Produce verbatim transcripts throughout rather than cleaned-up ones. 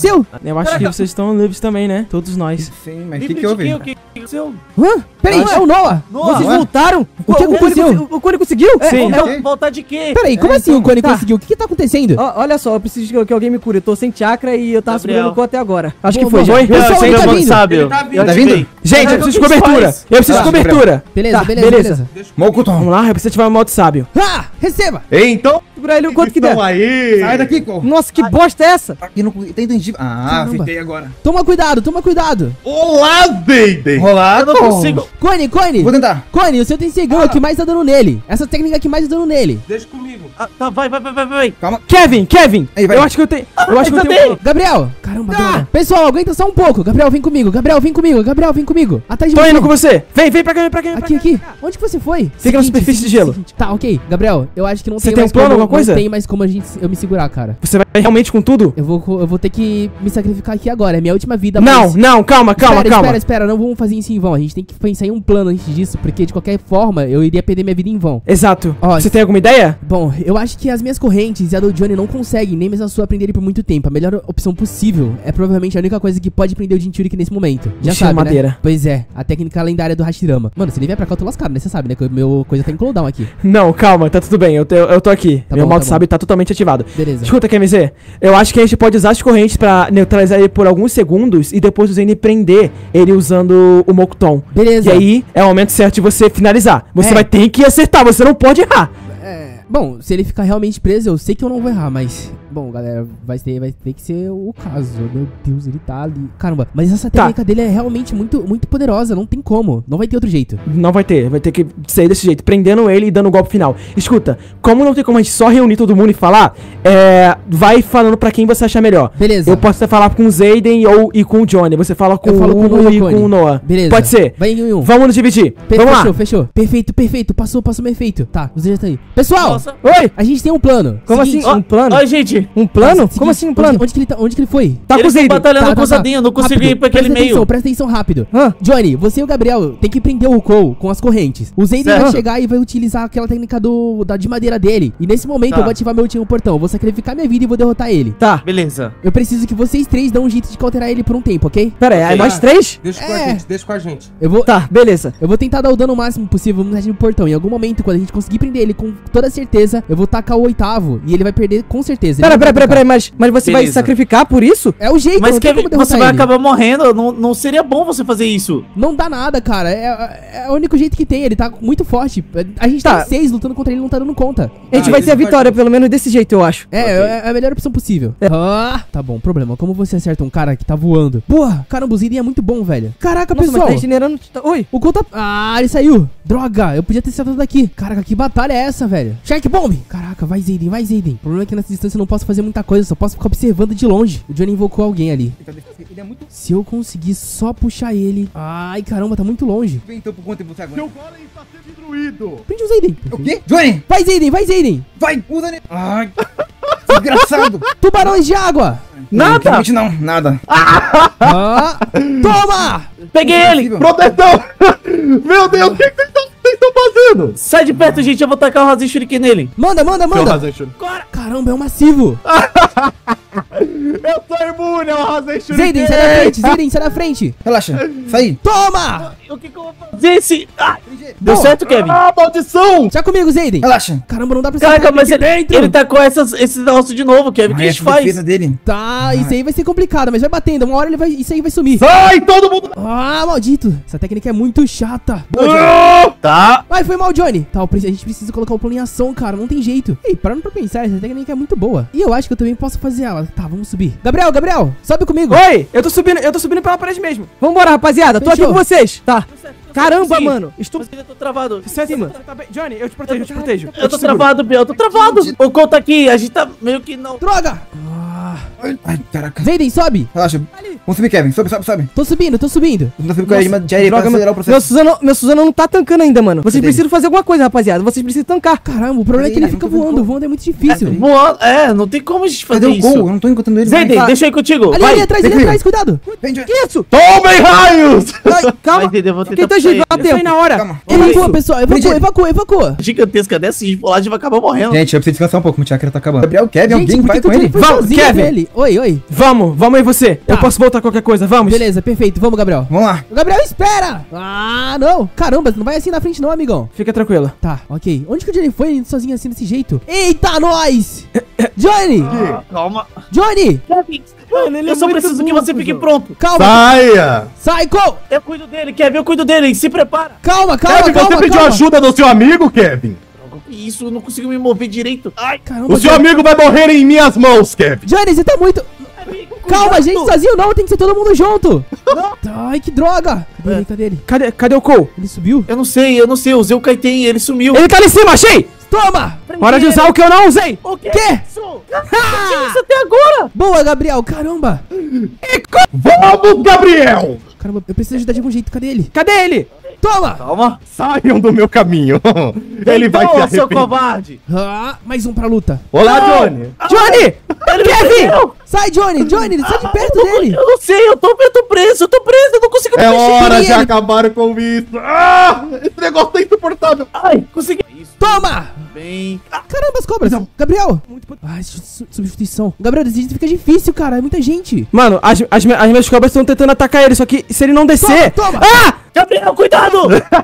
aconteceu? Eu acho que vocês estão livres também, né? Todos nós. Sim, mas o que que houve? O que aconteceu? Hã? Peraí, é o Noah. Noah, Vocês ué? voltaram? O que O Cone aconteceu? consi- O Cone conseguiu? Sim. É, voltar de quê? Peraí, como É, assim então, o Cone tá. conseguiu? O que que tá acontecendo? Ó, olha só, eu preciso que, que alguém me cure. Eu tô sem chakra e eu tava Gabriel. segurando o Cone até agora. Acho Bom, que foi, bom, já. foi? Pessoal, Você ele tá não vindo. sabe. Ele tá vindo. Tá vindo? Gente, eu Caraca, preciso de o que cobertura. faz? Eu preciso de Ah, cobertura. Beleza, Tá, beleza, beleza. beleza. Mocuton. Vamos lá, eu preciso ativar o modo sábio. Ah, receba. Então, Segura ele o quanto que der. aí. Sai daqui, Cole. Nossa, que bosta é essa? Aqui não tá intangível. Ah, Caramba. acertei agora. Toma cuidado, toma cuidado. Olá, baby. Rolar. Eu não consigo. Cone, Cone. Vou tentar. Cone, o seu tem cegão é o que mais tá dando nele. Essa técnica que mais tá dando nele. Deixa comigo. Ah, tá, vai, vai, vai, vai, vai. Calma. Kevin, Kevin. Aí, vai. Eu acho que eu tenho. Eu acho que eu eu tenho. também. Gabriel. Caramba, Ah. Gabriel. Pessoal, aguenta só um pouco. Gabriel, vem comigo. Gabriel, vem comigo. Gabriel, vem comigo. Atrás de Tô você. indo com você. Vem, vem pra cá, vem pra cá. Vem pra Aqui, cá. aqui. Onde que você foi? Fica na superfície de gelo. Tá, ok. Gabriel, eu acho que não Você tem tem mais um plano, como, alguma coisa? Não tem mais como a gente, eu me segurar, cara. Você vai realmente com tudo? Eu vou, co- eu vou ter que me sacrificar aqui agora. É minha última vida. Não, mas- não, calma, calma, espera, calma. Espera, espera. Não vamos fazer isso em vão. A gente tem que pensar em um plano antes disso, porque de qualquer forma eu iria perder minha vida em vão. Exato. Ó, Você tem alguma ideia? Bom, eu acho que as minhas correntes e a do Johnny não conseguem, nem mesmo a sua, prender ele por muito tempo. A melhor opção possível é provavelmente a única coisa que pode prender o Jinchuriki nesse momento. Já Encher a sabe, madeira. né? Pois é, a técnica lendária do Hashirama. Mano, se ele vier pra cá, eu tô lascado, né? Você sabe, né? Que o meu coisa tá em cooldown aqui. Não, calma, tá tudo bem. Eu, te- eu tô aqui. Tá Meu bom, modo tá bom. sábio tá totalmente ativado. Beleza. Escuta, K M Z, eu acho que a gente pode usar as correntes pra neutralizar ele por alguns segundos e depois o Zane prender ele usando o Mokuton. Beleza. E aí é o momento certo de você finalizar. Você É. vai ter que acertar, você não pode errar. Bom, se ele ficar realmente preso, eu sei que eu não vou errar, mas... Bom, galera, vai ter, vai ter que ser o caso. Meu Deus, ele tá ali. Caramba, mas essa Tá. técnica dele é realmente muito, muito poderosa. Não tem como. Não vai ter outro jeito. Não vai ter, vai ter que sair desse jeito, prendendo ele e dando o golpe final. Escuta, como não tem como a gente só reunir todo mundo e falar, é, vai falando pra quem você achar melhor. Beleza. Eu posso até falar com o Zayden ou e com o Johnny. Você fala com Eu falo o com o Hugo Noah e Cone. com o Noah. Beleza. Pode ser. Vai em um em um. Vamos nos dividir. Pe- Vamos fechou, lá. fechou. Perfeito, perfeito. Passou, passou perfeito. Tá, os dois já tá aí. Pessoal, Nossa. Oi! a gente tem um plano. Como Seguinte, assim? Um plano? Oi, gente. Um plano? seguinte, Como assim um onde- plano? Onde, que ele tá, onde que ele foi? Tá com o Eles estão Zayden. batalhando Tá, com tá, o Zadinho, não consegui Rápido, ir pra aquele presta atenção, meio. presta atenção rápido. Hã? Johnny, você e o Gabriel tem que prender o Cole com as correntes. O Zayden vai Certo. chegar e vai utilizar aquela técnica do, da, de madeira dele. E nesse momento Tá. eu vou ativar meu último portão. Eu vou sacrificar minha vida e vou derrotar ele. Tá. Beleza. Eu preciso que vocês três dão um jeito de cauterar ele por um tempo, ok? Pera aí, Ok. é nós três? Deixa com É. a gente, deixa com a gente. Eu vou. Tá, beleza. Eu vou tentar dar o dano máximo possível no no portão. Em algum momento, quando a gente conseguir prender ele com toda certeza, eu vou tacar o oitavo. E ele vai perder com certeza. Ele Pera, não pera, vai pera, atacar. pera, mas, mas você vai Beleza. se sacrificar por isso? É o jeito, Mas não tem Kevin, como derrotar você vai ele. acabar morrendo. Não, não seria bom você fazer isso. Não dá nada, cara. É, é o único jeito que tem. Ele tá muito forte. A gente Tá. tá em seis lutando contra ele e não tá dando conta. A gente Ah, vai isso ter a vai- vitória, pelo menos desse jeito, eu acho. É, Ok. é é a melhor opção possível. Ah, tá bom, problema. Como você acerta um cara que tá voando? Porra, caramba, o Zayden é muito bom, velho. Caraca, Nossa, mas pessoal. tá regenerando... tá- Oi! O Cole tá... Ah, ele saiu. Droga, eu podia ter acertado daqui. Caraca, que batalha é essa, velho? Shark Bomb. Caraca, vai Zayden, vai Zayden. O problema é que nessa distância eu não posso fazer muita coisa. Só posso ficar observando de longe. O Johnny invocou alguém ali. Ele é muito... Se eu conseguir só puxar ele... Ai, caramba, tá muito longe. Vem então por conta de você agora. golem está sendo destruído. Prende o Zayden. O quê? Johnny! Vai Zayden, vai Zayden. Vai! Usa nele! Ai! Desgraçado! Tubarões de água. Não, realmente não, nada. Ah, toma. Peguei ele. Impossível. Proteção. Meu Deus, o que que vocês estão fazendo? Sai de perto, gente. Eu vou tacar o Razin Shuriken nele. Manda, manda, manda. Caramba, é um massivo. Eu tô imune ao Razin Shuriken. Zayden, sai da frente, Zayden, sai da frente. Relaxa, sai. Toma. O que que eu vou fazer esse... Ah, deu Bom. certo, Kevin? Ah, maldição. Já comigo, Zayden. Relaxa. Caramba, não dá pra Caraca, sair mas aqui ele, ele tá com essas, esse negócio de novo, Kevin. O que a Ai, gente essa defesa faz? dele. Tá, isso aí vai ser complicado, mas vai batendo. Uma hora ele vai, isso aí vai sumir. Sai, todo mundo. Ah, maldito. Essa técnica é muito chata. Tá. Vai, foi mal, Johnny. Tá, a gente precisa colocar o plano em ação, cara. Não tem jeito. Ei, parando pra pensar, essa técnica é muito boa. E eu acho que eu também posso fazer ela. Tá, vamos subir. Gabriel, Gabriel, sobe comigo. Oi, eu tô subindo, eu tô subindo pela parede mesmo. Vambora, rapaziada, tô Fechou. aqui com vocês. Tá. Caramba, Sim. mano. Estou... Mas eu tô travado. Você, você tá bem? Johnny, eu te protejo, eu te protejo. Eu tô te seguro. travado, Biel. Eu tô travado. O Cole tá aqui. A gente tá meio que não... Droga. Ai, ai, caraca. Zayden, sobe. Relaxa. Vamos subir, Kevin. Sobe, sobe, sobe. Tô subindo, tô subindo. Vamos subir com a Irma de areia pra Droga, acelerar o meu, processo. meu, Suzano, meu Suzano não tá tancando ainda, mano. Vocês Cadê precisam fazer alguma coisa, rapaziada. Vocês precisam tancar. Caramba, o problema é que ele Peraí, fica não tô vendo voando. como. Voando é muito difícil. Voando. É, não tem como a gente fazer Cadê o isso. gol? Eu não tô encontrando ele. Zayden, Vai. deixa eu ir contigo. Ali, Vai. ali atrás, vem ali comigo. atrás, cuidado. Vem, Johnny. Que isso? Tomem raios! Ai, calma. Vai, Zayden, eu vou tentar Quem tá puxar gigante ele. a tempo? na hora. Calma. Evacua, pessoal. Evacua, Prende- evacua, evacua. Gigantesca dessa, a gente for lá, a gente vai acabar morrendo. Gente, eu preciso descansar um pouco. Meu chakra tá acabando. Gabriel, Kevin, Gente, alguém por vai que que com o ele. Johnny foi Vamos, sozinho Kevin. dele? Oi, oi. Vamos, vamos aí você. Tá. Eu posso voltar qualquer coisa, vamos. Beleza, perfeito. Vamos, Gabriel. Vamos lá. Gabriel, espera! Ah, não. Caramba, não vai assim na frente não, amigão. Fica tranquila. Tá, ok. Onde que o Johnny foi indo sozinho assim, desse jeito? Eita, nós! Johnny! Calma. Johnny! Kevin, eu só preciso que você fique pronto. Calma! Saia! Psycho! Eu cuido dele, Kevin, eu cuido dele. Se prepara. Calma, calma, Kevin, calma, você pediu calma. ajuda do seu amigo, Kevin? Isso, eu não consigo me mover direito. Ai, Caramba, O seu Johnny. amigo vai morrer em minhas mãos, Kevin. Johnny, você tá muito... amigo, Calma, cuidado. gente, sozinho não, tem que ser todo mundo junto. Ai, que droga. Cadê ele, cadê ele? Cadê, cadê o Cole? Ele subiu? Eu não sei, eu não sei. Eu usei o Kaiten, ele sumiu. Ele tá ali em cima, achei! Toma! Hora de usar o que eu não usei! O que? Quê? Isso? Eu tinha isso até agora. Boa, Gabriel, caramba. Vamos, Gabriel! Caramba, eu preciso ajudar de algum jeito, cadê ele? Cadê ele? Toma! Calma. Saiam do meu caminho. Ele vai se Então, seu arrepender. covarde. Ah, mais um pra luta. Olá, Não. Johnny. Johnny! Ele me Kevin! prendeu. Sai, Johnny, Johnny, sai de perto Eu- dele. Eu não sei, eu tô, eu tô preso, eu tô preso, eu não consigo me É mexer. hora de ele. acabar com isso. Ah, esse negócio tá insuportável. Ai, consegui. Isso, Toma! bem. Ah, Caramba, as cobras. Gabriel. Ai, su- substituição. Gabriel, desse jeito fica difícil, cara, é muita gente. Mano, as, as, mi- as minhas cobras estão tentando atacar ele, só que se ele não descer... Toma, toma. Ah! Gabriel, cuidado!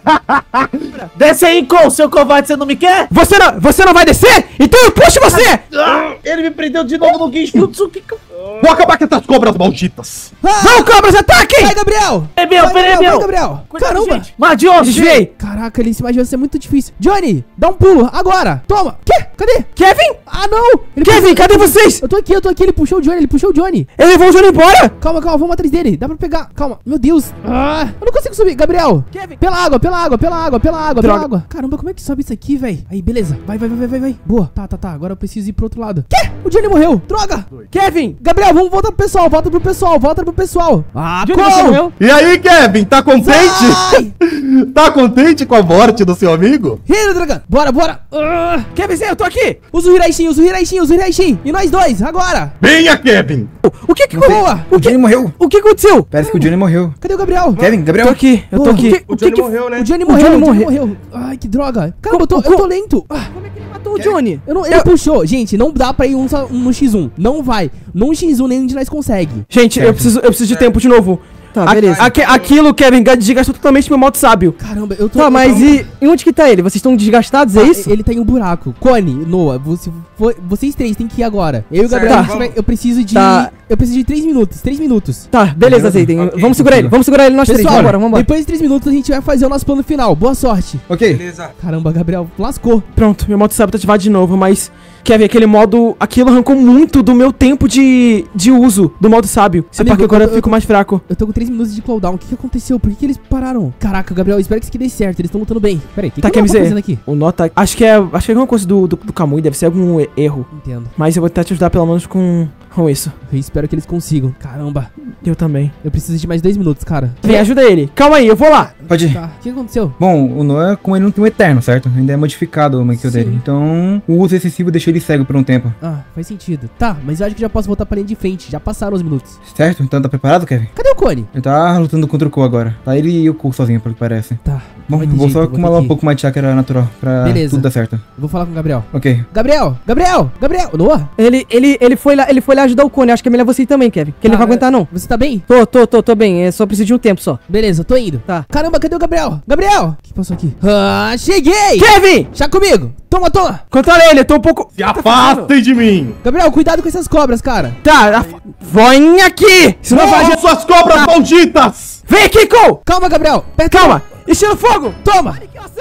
Desce aí, Cole, seu covarde, você não me quer? Você não, você não vai descer? Então eu puxo você! Ah, ele me prendeu de novo no Genjutsu. Que que eu- Vou acabar com essas cobras malditas. Ah, Vão, cobras, ataquem! vai, Gabriel. É meu, vai, peraí, Gabriel, meu. vai, Gabriel. Cuidado, Caramba. gente. Madion, Desviei! Caraca, ele se imagina ser muito difícil. Johnny, dá um pulo, agora. Toma. Quê? Cadê? Kevin! Ah, não. Ele Kevin, puxou- cadê vocês? Eu tô aqui, eu tô aqui. Ele puxou o Johnny, ele puxou o Johnny. Ele levou o Johnny embora! Calma, calma, vamos atrás dele. Dá pra pegar. Calma. Meu Deus. Ah, eu não consigo subir. Gabriel. Kevin. Pela água, pela água, pela água, pela água, Droga. pela água. Caramba, como é que sobe isso aqui, velho? Aí, beleza. Vai, vai, vai, vai, vai, vai. Boa. Tá, tá, tá. Agora eu preciso ir pro outro lado. Quê? O Johnny morreu. Droga. Kevin! Gabriel, vamos voltar pro pessoal. Volta pro pessoal. Volta pro pessoal. Ah, Johnny, você como? morreu? E aí, Kevin, tá contente? Vai! Tá contente com a morte do seu amigo? Hiro Dragan. Bora, bora. Ah, Kevin, eu tô aqui! usa o Hiraishin, usa o Hiraishin, usa o Hiraishin. E nós dois, agora. Venha, Kevin. O que que... Boa. O Johnny morreu. O que aconteceu? Parece que o Johnny morreu. Cadê o Gabriel? Kevin, Eu Gabriel. tô aqui, eu tô Boa. aqui. O que que- morreu, né? O Johnny O morreu, Johnny o Johnny morreu. morreu. Ai, que droga. Caramba, eu tô, Co- eu tô lento. Ah, Como é que ele matou o Johnny? eu não, ele Eu- puxou. Gente, não dá pra ir um, só- um no xis um. Não vai. No xis um nenhum de nós consegue. Gente, eu preciso, eu preciso de tempo de novo. Tá, A- beleza. aque- aquilo, Kevin, desgastou totalmente meu modo sábio. Caramba, eu tô... Tá, eu mas tô- e, e onde que tá ele? Vocês estão desgastados, é Ah, isso? Ele tá em um buraco. Cone, Noah, você, foi- vocês três têm que ir agora. Eu e o Gabriel, Tá. a gente vai- eu preciso de... Tá. Eu preciso de três minutos. Três minutos. Tá, beleza, Zayden. Ok, Vamos segurar ele, vamos segurar ele nós três. Pessoal, Vambora, vambora. depois de três minutos a gente vai fazer o nosso plano final. Boa sorte. Ok. Caramba, Gabriel, lascou. Pronto, meu modo sábio tá ativado de novo, mas... Kevin, aquele modo... Aquilo arrancou muito do meu tempo de, de uso do modo sábio. Se Amigo, pá que agora eu- eu fico mais fraco. Eu tô com três minutos de cooldown. O que, que aconteceu? Por que, que eles pararam? Caraca, Gabriel, espero que isso aqui dê certo. Eles estão lutando bem. Pera aí, o que, Tá, que eu quer tô dizer, fazendo aqui? o nota... Acho que é... Acho que é alguma coisa do, do, do Kamui, deve ser algum e- erro. Entendo. Mas eu vou tentar te ajudar pelo menos com, com isso. Eu espero que eles consigam. Caramba, Eu também. eu preciso de mais dois minutos, cara. Vem, ajuda ele. Calma aí, eu vou lá. Pode ir. Tá, o que aconteceu? Bom, o Noah, como ele não tem um eterno, certo? Ainda é modificado o Mankyo Sim. dele. Então, o uso excessivo deixou ele cego por um tempo. Ah, faz sentido. Tá, mas eu acho que já posso voltar pra linha de frente. Já passaram os minutos. Certo? Então tá preparado, Kevin? Cadê o Cone? Ele tá lutando contra o Cole agora. Tá ele e o Cole sozinho, pelo que parece. Tá. Bom, vai ter vou jeito, só eu vou ter acumular que um ir. pouco mais de chakra natural pra Beleza. tudo dar certo. Eu vou falar com o Gabriel. Ok. Gabriel! Gabriel! Gabriel! Noah? Ele, ele, ele, foi lá, ele foi lá ajudar o Cone. Acho que é melhor você ir também, Kevin. Que ele não Tá, vai aguentar, não. Você tá bem? Tô, tô, tô, tô bem. É só preciso de um tempo só. Beleza, tô indo. Tá. Caramba, cadê o Gabriel? Gabriel! O que passou aqui? Ah, cheguei! Kevin! Chá comigo! Toma, toma! Controla ele, eu tô um pouco... Se afastem de mim. Gabriel, cuidado com essas cobras, cara. Tá, af- vem aqui! Senão vai... Morram suas cobras malditas. Vem aqui, Cole! Calma, Gabriel. Perto. Calma! Estilo fogo! Toma!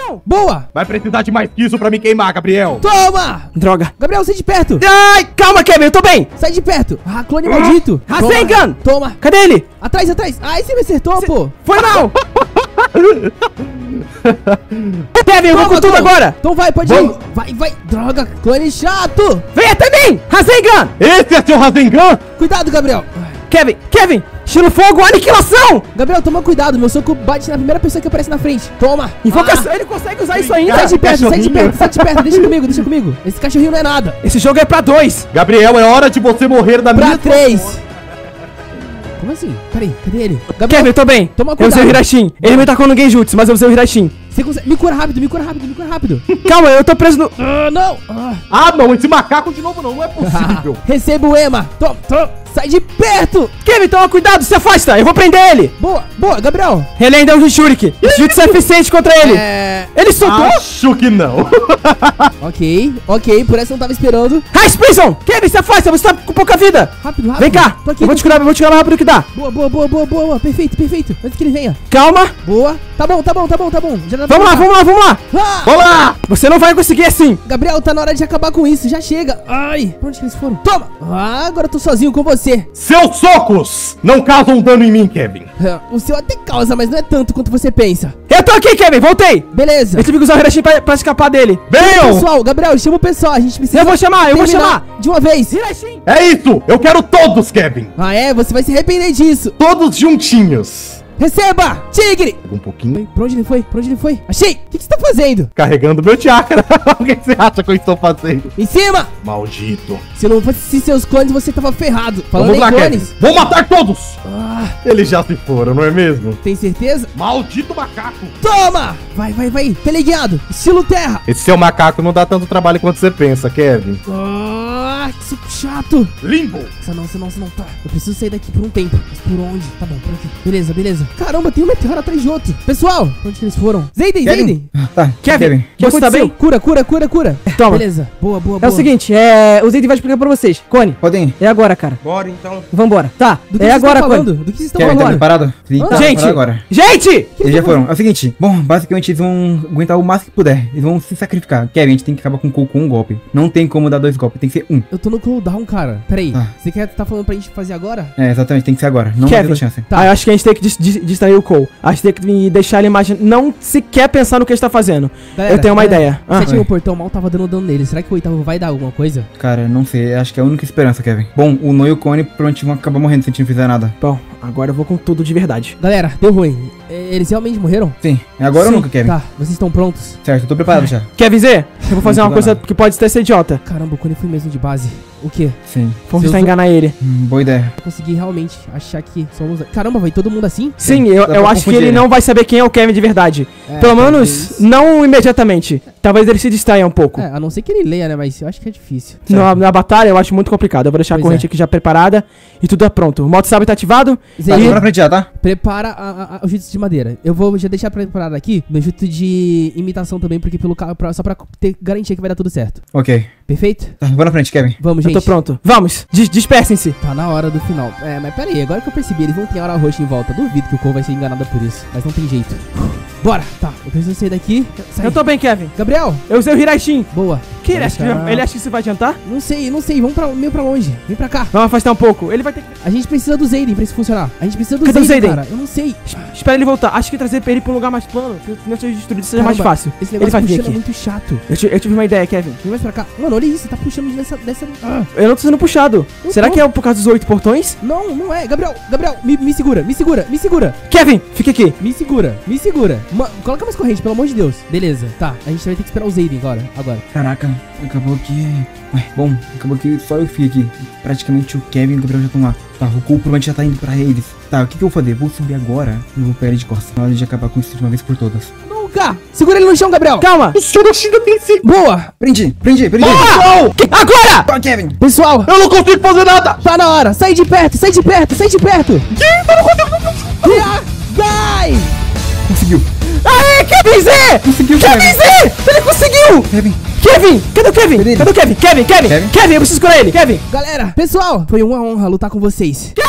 Boa! Vai precisar de mais que isso pra me queimar, Gabriel. Toma! Droga. Gabriel, sai de perto! Ai, calma, Kevin, eu tô bem! Sai de perto! Ah, clone maldito! Rasengan! Toma! Toma! Cadê ele? Atrás, atrás! Ai, você me acertou, pô! Foi mal! Kevin, eu vou com tudo clone. agora! Então vai, pode Vamos. ir! Vai, vai! Droga, clone chato! Vem até mim! Rasengan! Esse é seu Rasengan? Cuidado, Gabriel! Kevin, Kevin! Estilo fogo, aniquilação! Gabriel, toma cuidado, meu soco bate na primeira pessoa que aparece na frente. Toma! Invocação, ele consegue usar isso ainda? Sai de perto, sai de cachorrinho. perto, sai de perto, deixa comigo, deixa comigo. Esse cachorrinho não é nada. Esse jogo é pra dois! Gabriel, é hora de você morrer da Pra minha... três. Como assim? Peraí, cadê ele? Gabriel, Kevin, eu tô bem. Toma Eu usei o cuidado. Hirashin. Ele me tacou no Genjutsu, mas eu usei o Hirashin. Você consegue. Me cura rápido, me cura rápido, me cura rápido. Calma, eu tô preso no... Ah, não. Ah. Ah, não, esse macaco de novo não, não é possível. Receba o Ema. Toma, toma. Sai de perto. Kevin, toma cuidado, se afasta. Eu vou prender ele. Boa, boa, Gabriel. Ele ainda é um Shuriken. Jutsu é eficiente contra ele. É... Ele soltou. Acho que não. Ok, ok, por essa eu não tava esperando. Ice Prison! Kevin, se afasta, você tá com pouca vida. Rápido, rápido. Vem cá, Tô aqui, eu vou tô te curar, eu vou te curar mais rápido que dá. Boa, boa, boa, boa, boa, boa. Perfeito, perfeito. Antes que ele venha. Calma. Boa. Tá bom, tá bom, tá bom, tá bom. Já dá pra Vamos lá, voltar. vamos lá, vamos lá. Ah! Vamos lá. Você não vai conseguir assim. Gabriel, tá na hora de acabar com isso. Já chega. Ai, pra onde que eles foram? Toma. Ah, agora eu tô sozinho com você. Seus socos não causam dano em mim, Kevin. Ah, o seu até causa, mas não é tanto quanto você pensa. Eu tô aqui, Kevin, voltei. Beleza. Eu tive que usar o Hirashin pra, pra escapar dele. Venham. Pessoal, Gabriel, chama o pessoal. A gente precisa Eu vou chamar, eu vou terminar chamar. de uma vez. Hirashin. É isso. Eu quero todos, Kevin. Ah, é? Você vai se arrepender disso. Todos juntinhos. Receba! Tigre! Um pouquinho. Pra onde ele foi? Pra onde ele foi? Achei! O que, que você tá fazendo? Carregando meu chakra. O que você acha que eu estou fazendo? Em cima! Maldito. Se não fosse seus clones, você tava ferrado. Falando Vamos em lá, clones. Kevin. Vou matar todos. Ah, Eles já se foram, não é mesmo? tem certeza? Maldito macaco. Toma! Vai, vai, vai. Teleguiado. Estilo terra. Esse seu macaco não dá tanto trabalho quanto você pensa, Kevin. Ah, que suco chato. Limbo. Essa não, essa não, essa não. Tá. Eu preciso sair daqui por um tempo. Mas por onde? Tá bom, por aqui. Beleza, beleza. Caramba, tem um meteoro atrás de outro. Pessoal, pra onde que eles foram? Zayden, Zayden. Tá, Kevin, você tá bem? Cura, cura, cura, cura. Toma. Beleza. Boa, boa, É boa. o seguinte, é... o Zayden vai explicar pra vocês. Cone, Podem ir. é agora, cara. Bora então. Vambora. Tá, Do que é vocês agora, estão Cone. falando? Do que vocês estão Kevin, tá falando? preparado? Sim, tá Gente, preparado agora. gente. Eles já foram. É o seguinte, bom, basicamente eles vão aguentar o máximo que puder. Eles vão se sacrificar. Kevin, a gente tem que acabar com o Cole com um golpe. Não tem como dar dois golpes, tem que ser um. Eu tô no cooldown, cara. Pera aí. Ah. Você quer tá falando pra gente fazer agora? É, exatamente, tem que ser agora. Não vai ter Kevin. outra chance. Tá. Ah, eu acho que a gente tem que dis dis distrair o Cole. Acho que tem que deixar ele imaginar. Não sequer pensar no que ele está fazendo. Galera, eu tenho uma galera, ideia. Ah, Você tinha vai. o portão mal, tava dando dano nele. Será que o oitavo vai dar alguma coisa? Cara, não sei, acho que é a única esperança, Kevin. Bom, o No e o Cone provavelmente vão acabar morrendo se a gente não fizer nada. bom, agora eu vou com tudo de verdade. Galera, deu ruim. É, Eles realmente morreram? Sim, é agora Sim. ou nunca, Kevin? Tá, vocês estão prontos? Certo, eu tô preparado já. Quer dizer? Eu vou fazer Não uma vai coisa nada. que pode até ser idiota. Caramba, o Cone foi mesmo de base. O quê? Sim. Vamos Seus- tentar enganar ele. Hum, boa ideia. Eu consegui realmente achar que somos... Caramba, vai todo mundo assim? Sim, eu, dá eu pra acho que confundir, ele né? não vai saber quem é o Kevin de verdade. É, Pelo menos, talvez. não imediatamente. Talvez ele se distraia um pouco. É, a não ser que ele leia, né? Mas eu acho que é difícil. Na, na batalha eu acho muito complicado. Eu vou deixar Pois a corrente é. aqui já preparada e tudo é pronto. O modo sabre tá ativado. Zé, Tá, E- vamos na frente já, tá? prepara a- a- a- o jutsu de madeira. Eu vou já deixar preparado aqui meu jutsu de imitação também, porque pelo ca- pra- só pra ter garantia que vai dar tudo certo. Ok. Perfeito? Tá, vamos na frente, Kevin. Vamos, Eu gente. tô pronto. Vamos, dis- dispersem-se. Tá na hora do final. É, mas pera aí, agora que eu percebi, eles não têm hora roxa em volta. Duvido que o Cole vai ser enganado por isso. Mas não tem jeito. Bora! Tá, eu preciso sair daqui. Sai. Eu tô bem, Kevin. Gabriel! Eu usei o Hirashin. Boa. Que ele acha que, Vamos ele acha que isso vai adiantar? Não sei, não sei. Vamos pra, meio pra longe. Vem pra cá. Vamos afastar um pouco. Ele vai ter que... A gente precisa do Zayden pra isso funcionar. A gente precisa do Cadê o Zayden, Zayden? cara. Eu não sei. Espera ele voltar. Acho que trazer ele pra um lugar mais plano. Que não seja destruído seja mais Caramba, fácil. Esse Ele negócio vai vir puxando é aqui. muito chato. Eu, ti- eu tive uma ideia, Kevin. Vem mais pra cá. Mano, olha isso. Tá puxando dessa... dessa... Ah. Eu não tô sendo puxado. Eu Será tô. que é por causa dos oito portões? Não, não é. Gabriel, Gabriel, me, me segura, me segura, me segura. Kevin, fica aqui. Me segura, me segura. Ma coloca mais corrente, pelo amor de Deus. Beleza, tá. A gente vai ter que esperar o Zayden agora. Agora. Caraca, acabou que... Ué, bom, acabou que só eu fiquei aqui. Praticamente o Kevin e o Gabriel já estão lá. Tá, o Cole provavelmente já tá indo pra eles. Tá, o que que eu vou fazer? Vou subir agora e vou pegar ele de costas. Na hora de acabar com isso de uma vez por todas. Nunca! Segura ele no chão, Gabriel. Calma. O senhor ainda tem esse... Boa! Prendi, prendi, prendi. Boa! Que- Agora! Tá, Kevin. Pessoal, Eu não consigo fazer nada! tá na hora. Sai de perto, sai de perto, sai de perto. Yeah, Vai! Conseguiu. Aê, Kevin Z! Conseguiu, Kevin Kevin. Z! Ele conseguiu! Kevin. Kevin! Cadê o Kevin? Cadê ele? Cadê o Kevin? Kevin, Kevin! Kevin? Kevin, eu preciso curar ele! Kevin! Galera, pessoal, foi uma honra lutar com vocês.